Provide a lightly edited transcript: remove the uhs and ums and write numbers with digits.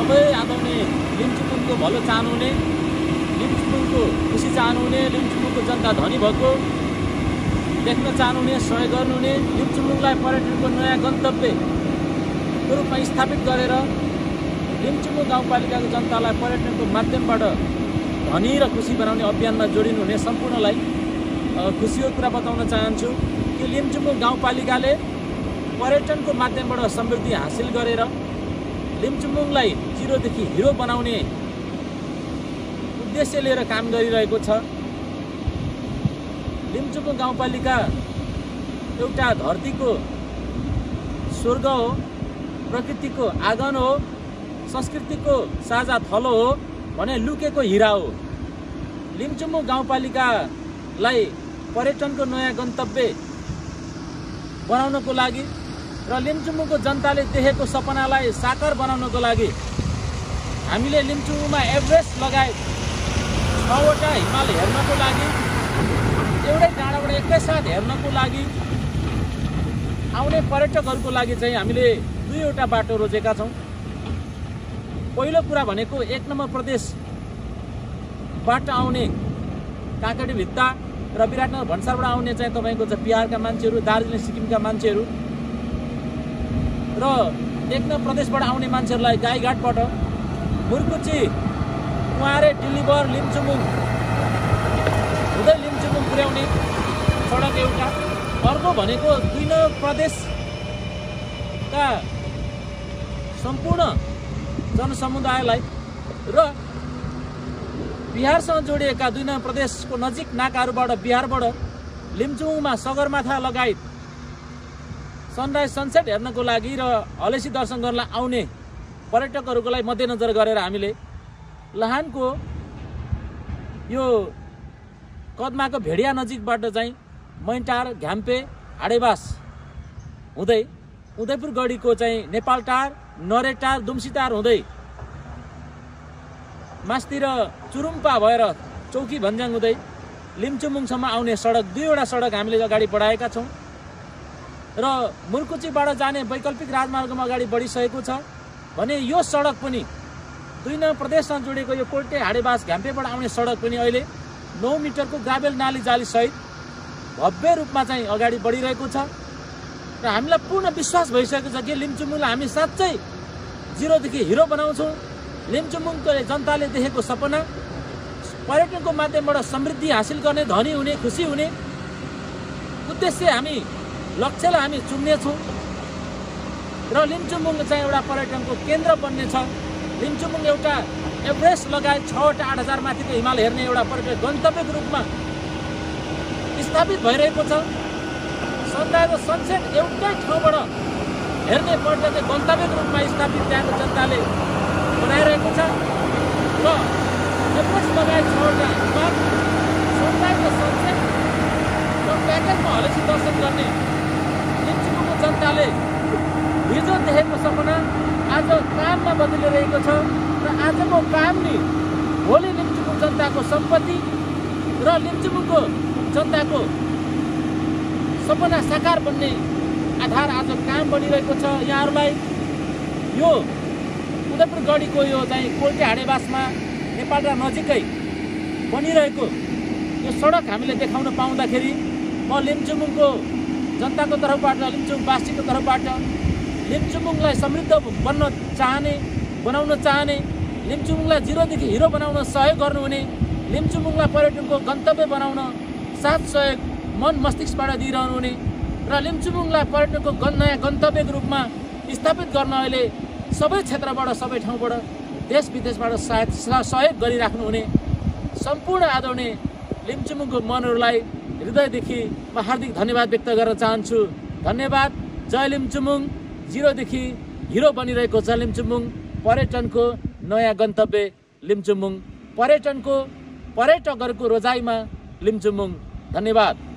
सबै आदौने लिम्चुमुङको भलो चाहनुहुने, लिम्चुमुङको खुसी चाहनुहुने, लिम्चुमुङको जनता धनी भएको देख्न चाहनुहुने, सहयोग गर्नुहुने, लिम्चुमुङलाई पर्यटनको नयाँ गन्तव्यको रूपमा स्थापित गरेर लिम्चुमुङ गाउँपालिकाको जनतालाई पर्यटनको माध्यमबाट धनी र खुसी बनाउने अभियानमा जोडिनुहुने सम्पूर्णलाई खुसीको कुरा बताउन चाहन्छु कि लिम्चुमुङ गाउँपालिकाले पर्यटनको माध्यमबाट समृद्धि हासिल गरेर लिम्चुमुङलाई जिरोदेखि हिरो बनाउने उद्देश्य लिएर काम गरिरहेको छ। लिम्चुमुङ गाउँपालिका एउटा धरतीको स्वर्ग हो, प्रकृतिको आँगन हो, संस्कृतिको साझा थलो हो भने लुकेको हिरा हो। लिम्चुमुङ गाउँपालिकालाई पर्यटनको नयाँ गन्तव्य बनाउनको लागि र लिम्चुमुङको जनताले देखेको सपनालाई साकार बनाउनको लागि हामीले लिम्चुमुङमा एभरेस्ट लगायत 6वटा हिमाल हेर्नको लागि, एउटै डाँडाबाट एकैसाथ हेर्नको लागि आउने पर्यटकहरूको लागि चाहिँ हामीले 2वटा बाटो रोजेका छौँ। पहिलो कुरा भनेको 1 नम्बर प्रदेशबाट आउने काँक्रेडी भित्ता र विराटनगर भन्सारबाट आउने चाहिँ तपाईँको चाहिँ बिहारका मान्छेहरू, दार्जिलिङ सिक्किमका मान्छेहरू र 1 नम्बर प्रदेशबाट आउने मान्छेहरूलाई गाईघाटबाट मुर्कुची, कुवारे, डिलिभर, लिम्चुमुङ हुँदै लिम्चुमुङ पुर्याउने सडक एउटा। अर्को भनेको 2 नम्बर प्रदेशका सम्पूर्ण जनसमुदायलाई र बिहारसँग जोडिएका 2 नम्बर प्रदेशको नजिक नाकाहरूबाट बिहारबाट लिम्चुमुङमा सगरमाथा लगायत सनराइज सनसेट हेर्नको लागि र हलेसी दर्शन गर्न आउने पर्यटकहरूको लागि मध्यनजर गरेर हामीले लाहानको यो कदमाको भेडिया नजिकबाट चाहिँ मैटार, घ्याम्पे, हाडेबास हुँदै उदयपुर गढीको चाहिँ नेपालटार, नरेटार, दुम्सीटार हुँदै मास्तिर चुरुम्पा भएर चौकी भन्ज्याङ हुँदै लिम्चुमुङसम्म आउने सडक 2वटा सडक हामीले अगाडि बढाएका छौँ र मुर्कुचीबाट जाने वैकल्पिक राजमार्गमा अगाडि बढिसकेको छ भने यो सडक पनि 2 नम्बर प्रदेशसँग जोडिएको यो कोल्टे, हाडेबास, घ्याम्पेबाट आउने सडक पनि अहिले 9 मिटरको ग्राभेल नाली जाली सहित भव्य रूपमा चाहिँ अगाडि बढिरहेको छ र हामीलाई पूर्ण विश्वास भइसकेको छ कि लिम्चुमुङलाई हामी साँच्चै जिरोदेखि हिरो बनाउँछौँ। लिम्चुमुङको जनताले देखेको सपना पर्यटनको माध्यमबाट समृद्धि हासिल गर्ने, धनी हुने, खुसी हुने उद्देश्य हामी लक्ष्यलाई हामी चुन्नेछौँ र लिम्चुमुङ चाहिँ एउटा पर्यटनको केन्द्र बन्नेछ। लिम्चुमुङ एउटा एभरेस्ट लगायत 6वटा 8,000 माथिको हिमाल हेर्ने एउटा पर्यटक गन्तव्यको रूपमा स्थापित भइरहेको छ। सनराइज र सनसेट एउटै ठाउँबाट हेर्ने पर्यटक गन्तव्यको रूपमा स्थापित त्यहाँको जनताले बनाइरहेको छ र एभरेस्ट लगायत 6वटा हिमाल, सनराइज र सनसेट र प्याकेजमा हलेसी दर्शन गर्ने लिम्चुमुङको जनताले हिजो देखेको सपना आज काममा बदलिरहेको छ र आजको काम नि भोलि लिम्चुमुङ जनताको सम्पत्ति र लिम्चुमुङको जनताको सपना साकार बन्ने आधार आज काम बनिरहेको छ। यहाँहरूलाई यो उदयपुर गढीको यो चाहिँ कोल्टे, हाडेबासमा नेपाल र नजिकै बनिरहेको यो सडक हामीले देखाउन पाउँदाखेरि म लिम्चुमुङको जनताको तर्फबाट, लिम्चुङवासीको तर्फबाट लिम्चुमुङलाई समृद्ध बनाउन चाहने, लिम्चुमुङलाई जिरोदेखि हिरो बनाउन सहयोग गर्नुहुने, लिम्चुमुङलाई पर्यटनको गन्तव्य बनाउन साथ सहयोग मन मस्तिष्कबाट दिइरहनुहुने र लिम्चुमुङलाई पर्यटनको नयाँ गन्तव्यको रूपमा स्थापित गर्न अहिले सबै क्षेत्रबाट, सबै ठाउँबाट, देश विदेशबाट सहयोग गरिराख्नुहुने सम्पूर्ण आदरणीय लिम्चुमुङको मनहरूलाई हृदयदेखि म हार्दिक धन्यवाद व्यक्त गर्न चाहन्छु। धन्यवाद। जय लिम्चुमुङ। जिरोदेखि हिरो बनिरहेको छ लिम्चुमुङ, पर्यटनको नयाँ गन्तव्य लिम्चुमुङ, पर्यटकहरूको रोजाइमा लिम्चुमुङ। धन्यवाद।